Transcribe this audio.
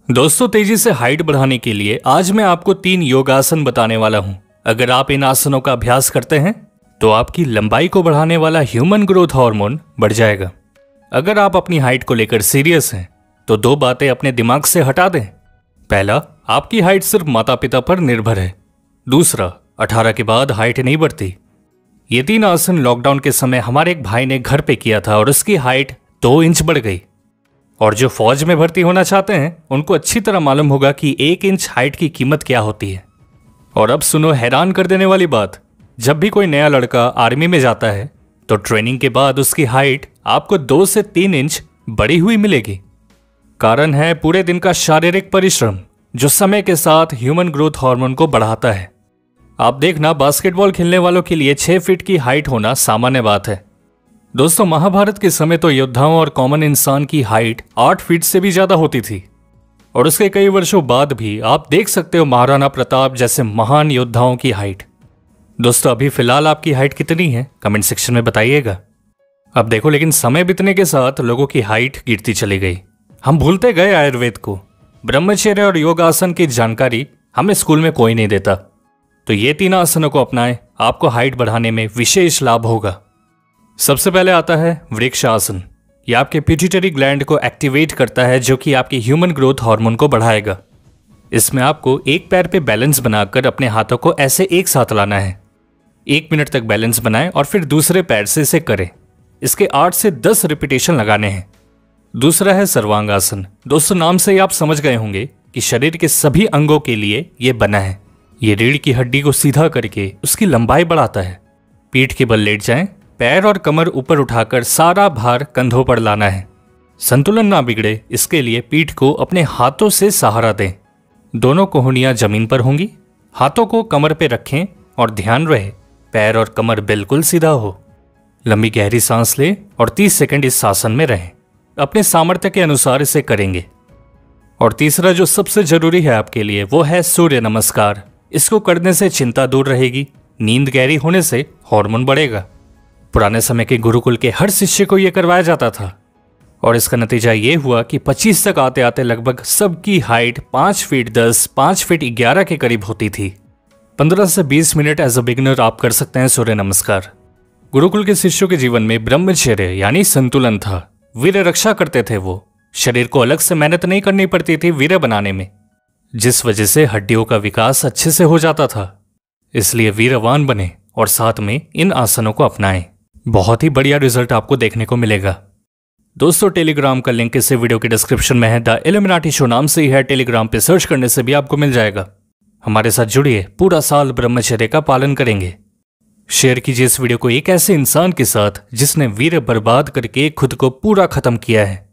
दोस्तों, तेजी से हाइट बढ़ाने के लिए आज मैं आपको 3 योगासन बताने वाला हूं। अगर आप इन आसनों का अभ्यास करते हैं तो आपकी लंबाई को बढ़ाने वाला ह्यूमन ग्रोथ हार्मोन बढ़ जाएगा। अगर आप अपनी हाइट को लेकर सीरियस हैं तो 2 बातें अपने दिमाग से हटा दें। पहला, आपकी हाइट सिर्फ माता पिता पर निर्भर है। दूसरा, 18 के बाद हाइट नहीं बढ़ती। ये 3 आसन लॉकडाउन के समय हमारे एक भाई ने घर पे किया था और उसकी हाइट 2 इंच बढ़ गई। और जो फौज में भर्ती होना चाहते हैं उनको अच्छी तरह मालूम होगा कि 1 इंच हाइट की कीमत क्या होती है। और अब सुनो हैरान कर देने वाली बात, जब भी कोई नया लड़का आर्मी में जाता है तो ट्रेनिंग के बाद उसकी हाइट आपको 2 से 3 इंच बढ़ी हुई मिलेगी। कारण है पूरे दिन का शारीरिक परिश्रम जो समय के साथ ह्यूमन ग्रोथ हार्मोन को बढ़ाता है। आप देखना, बास्केटबॉल खेलने वालों के लिए 6 फीट की हाइट होना सामान्य बात है। दोस्तों, महाभारत के समय तो योद्धाओं और कॉमन इंसान की हाइट 8 फीट से भी ज्यादा होती थी। और उसके कई वर्षों बाद भी आप देख सकते हो महाराणा प्रताप जैसे महान योद्धाओं की हाइट। दोस्तों, अभी फिलहाल आपकी हाइट कितनी है कमेंट सेक्शन में बताइएगा। अब देखो, लेकिन समय बीतने के साथ लोगों की हाइट गिरती चली गई। हम भूलते गए आयुर्वेद को। ब्रह्मचर्य और योगासन की जानकारी हमें स्कूल में कोई नहीं देता। तो ये 3 आसनों को अपनाएं, आपको हाइट बढ़ाने में विशेष लाभ होगा। सबसे पहले आता है वृक्ष आसन। यह आपके पिट्यूटरी ग्लैंड को एक्टिवेट करता है जो कि आपके ह्यूमन ग्रोथ हार्मोन को बढ़ाएगा। इसमें आपको एक पैर पे बैलेंस बनाकर अपने हाथों को ऐसे एक साथ लाना है। 1 मिनट तक बैलेंस बनाएं और फिर दूसरे पैर से इसे करें। इसके 8 से 10 रिपीटेशन लगाने हैं। दूसरा है सर्वांगासन। दोस्तों, नाम से ही आप समझ गए होंगे कि शरीर के सभी अंगों के लिए यह बना है। ये रीढ़ की हड्डी को सीधा करके उसकी लंबाई बढ़ाता है। पीठ के बल लेट जाएं, पैर और कमर ऊपर उठाकर सारा भार कंधों पर लाना है। संतुलन ना बिगड़े इसके लिए पीठ को अपने हाथों से सहारा दें। दोनों कोहनियां जमीन पर होंगी। हाथों को कमर पे रखें और ध्यान रहे पैर और कमर बिल्कुल सीधा हो। लंबी गहरी सांस लें और 30 सेकंड इस आसन में रहें। अपने सामर्थ्य के अनुसार इसे करेंगे। और तीसरा जो सबसे जरूरी है आपके लिए वो है सूर्य नमस्कार। इसको करने से चिंता दूर रहेगी, नींद गहरी होने से हार्मोन बढ़ेगा। पुराने समय के गुरुकुल के हर शिष्य को यह करवाया जाता था और इसका नतीजा ये हुआ कि 25 तक आते आते लगभग सबकी हाइट 5 फीट 10, 5 फीट 11 के करीब होती थी। 15 से 20 मिनट एज अ बिगिनर आप कर सकते हैं सूर्य नमस्कार। गुरुकुल के शिष्यों के जीवन में ब्रह्मचर्य यानी संतुलन था। वीर रक्षा करते थे वो। शरीर को अलग से मेहनत नहीं करनी पड़ती थी वीर बनाने में, जिस वजह से हड्डियों का विकास अच्छे से हो जाता था। इसलिए वीरवान बने और साथ में इन आसनों को अपनाएं। बहुत ही बढ़िया रिजल्ट आपको देखने को मिलेगा। दोस्तों, टेलीग्राम का लिंक इस वीडियो के डिस्क्रिप्शन में है। द इल्यूमिनाटी शो नाम से ही है। टेलीग्राम पे सर्च करने से भी आपको मिल जाएगा। हमारे साथ जुड़िए, पूरा साल ब्रह्मचर्य का पालन करेंगे। शेयर कीजिए इस वीडियो को एक ऐसे इंसान के साथ जिसने वीर बर्बाद करके खुद को पूरा खत्म किया है।